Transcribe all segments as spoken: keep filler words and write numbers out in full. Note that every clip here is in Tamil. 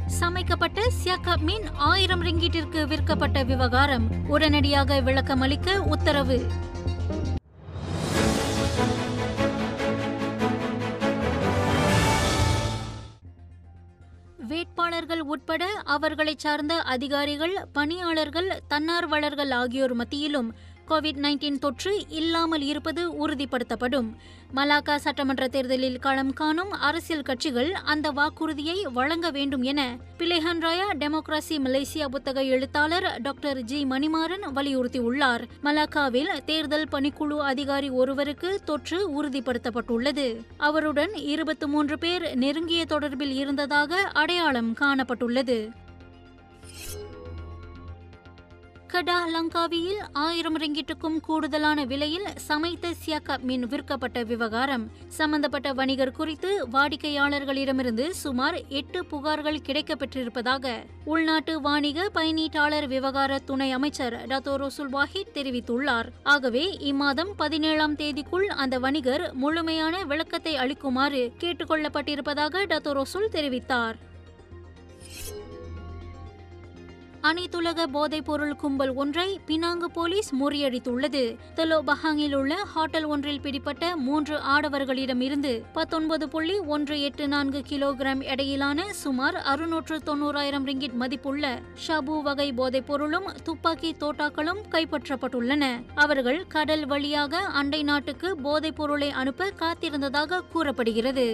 சமைக்கப்பட்ட சியாக்கப் மீன் ஆயிரம் ரிங்கிட்டிற்கு விற்கப்பட்ட விவகாரம் உடனடியாக விளக்கமளிக்க உத்தரவு. வேட்பாளர்கள் உட்பட அவர்களை சார்ந்த அதிகாரிகள், பணியாளர்கள், தன்னார்வலர்கள் ஆகியோர் மத்தியிலும் கோவிட் நைன்டீன் தொற்று இல்லாமல் இருப்பது உறுதிப்படுத்தப்படும். மலாக்கா சட்டமன்ற தேர்தலில் களம் காணும் அரசியல் கட்சிகள் அந்த வாக்குறுதியை வழங்க வேண்டும் என பிலேஹன் ராயா டெமோக்ரசி மலேசியா புத்தக எழுத்தாளர் டாக்டர் ஜி மணிமாறன் வலியுறுத்தியுள்ளார். மலாக்காவில் தேர்தல் பணிக்குழு அதிகாரி ஒருவருக்கு தொற்று உறுதிப்படுத்தப்பட்டுள்ளது. அவருடன் இருபத்தி மூன்று பேர் நெருங்கிய தொடர்பில் இருந்ததாக அடையாளம் காணப்பட்டுள்ளது. கடா லங்காவியில் ஆயிரம் ரிங்கிட்டுக்கும் கூடுதலான விலையில் சமைத்த சியாக்கப் மீன் விற்கப்பட்ட விவகாரம் சம்பந்தப்பட்ட வணிகர் குறித்து வாடிக்கையாளர்களிடமிருந்து சுமார் எட்டு புகார்கள் கிடைக்கப்பெற்றிருப்பதாக உள்நாட்டு வாணிக பயனீட்டாளர் விவகார துணை அமைச்சர் டாக்டர் ரோசுல் வாஹித் தெரிவித்துள்ளார். ஆகவே இம்மாதம் பதினேழாம் தேதிக்குள் அந்த வணிகர் முழுமையான விளக்கத்தை அளிக்குமாறு கேட்டுக் கொள்ளப்பட்டிருப்பதாக டாக்டர் ரோசுல் தெரிவித்தார். அனைத்துலக போதைப்பொருள் கும்பல் ஒன்றை பினாங்கு போலீஸ் முறியடித்துள்ளது. தெலோ பஹாங்கில் உள்ள ஹோட்டல் ஒன்றில் பிடிப்பட்ட மூன்று ஆடவர்களிடமிருந்து பத்தொன்பது புள்ளி ஒன்று எட்டு நான்கு கிலோகிராம் எடையிலான சுமார் அறுநூற்று தொன்னூறாயிரம் ரிங்கிட் மதிப்புள்ள ஷாபு வகை போதைப்பொருளும் துப்பாக்கி தோட்டாக்களும் கைப்பற்றப்பட்டுள்ளன. அவர்கள் கடல் வழியாக அண்டை நாட்டுக்கு போதைப் பொருளை அனுப்ப காத்திருந்ததாக கூறப்படுகிறது.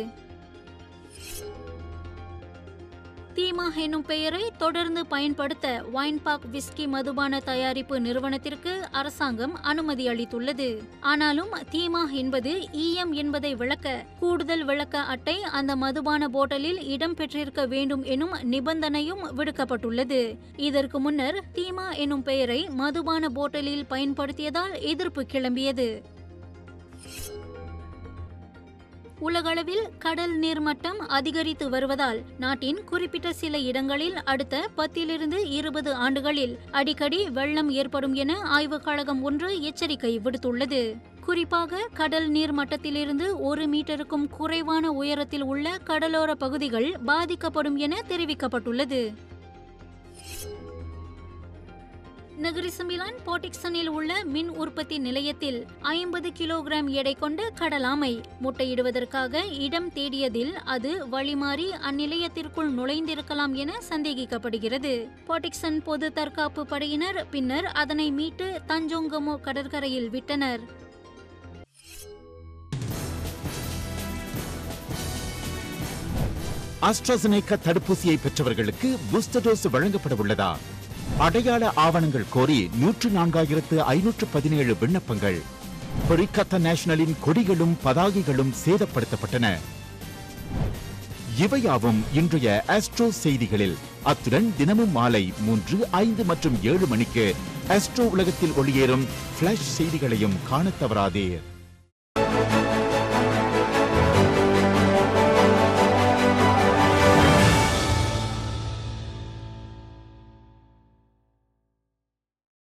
தீமா எனும் பெயரை தொடர்ந்து பயன்படுத்த வைன் பார்க் விஸ்கி மதுபான தயாரிப்பு நிறுவனத்திற்கு அரசாங்கம் அனுமதி அளித்துள்ளது. ஆனாலும் தீமா என்பது ஈயம் என்பதை விளக்க கூடுதல் விளக்க அட்டை அந்த மதுபான போட்டலில் இடம்பெற்றிருக்க வேண்டும் எனும் நிபந்தனையும் விடுக்கப்பட்டுள்ளது. இதற்கு முன்னர் தீமா எனும் பெயரை மதுபான போட்டலில் பயன்படுத்தியதால் எதிர்ப்பு கிளம்பியது. உலகளவில் கடல் நீர்மட்டம் அதிகரித்து வருவதால் நாட்டின் குறிப்பிட்ட சில இடங்களில் அடுத்த பத்திலிருந்து இருபது ஆண்டுகளில் அடிக்கடி வெள்ளம் ஏற்படும் என ஆய்வுக் கழகம் ஒன்று எச்சரிக்கை விடுத்துள்ளது. குறிப்பாக கடல் நீர் மட்டத்திலிருந்து ஒரு மீட்டருக்கும் குறைவான உயரத்தில் உள்ள கடலோர பகுதிகள் பாதிக்கப்படும் என தெரிவிக்கப்பட்டுள்ளது. நகரி சம்பிலான் போர்டிக்சனில் உள்ள மின் உற்பத்தி நிலையத்தில் ஐம்பது கிலோகிராம் எடை கொண்ட கடலாமை முட்டையிடுவதற்காக இடம் தேடியதில் அது வழிமாறி அந்நிலையத்திற்குள் நுழைந்திருக்கலாம் என சந்தேகிக்கப்படுகிறது. போர்டிக்சன் பொது தற்காப்பு படையினர் பின்னர் அதனை மீட்டு தஞ்சோங்கமோ கடற்கரையில் விட்டனர். ஆஸ்ட்ராசெனேகா தடுப்பூசியை பெற்றவர்களுக்கு பூஸ்டர் டோஸ் வழங்கப்பட உள்ளதா? அடையாள ஆவணங்கள் கோரி நூற்று நான்காயிரத்து ஐநூற்று பதினேழு விண்ணப்பங்கள். பொரிகத்தா நேஷனலின் கொடிகளும் பதாகைகளும் சேதப்படுத்தப்பட்டன. இவையாவும் இன்றைய ஆஸ்ட்ரோ செய்திகளில். அத்துடன் தினமும் மாலை மூன்று, ஐந்து மற்றும் ஏழு மணிக்கு ஆஸ்ட்ரோ உலகத்தில் ஒளியேறும் பிளாஷ் செய்திகளையும் காணத் தவறாதீர்.